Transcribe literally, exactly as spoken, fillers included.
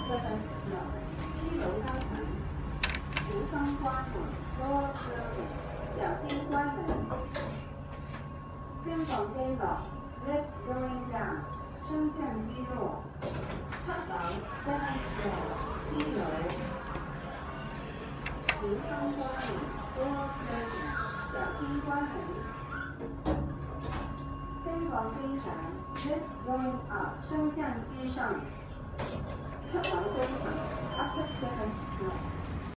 seventh floor， 七楼高层，橱窗关门 ，door closing， 小心关门。升降机落 ，lift going down， 升降机落。七樓 seventh floor， 七樓，橱窗關門 ，door closing， 小心關門。升降機上 ，lift going up， 升降機上。七樓高層 ，upper seventh floor。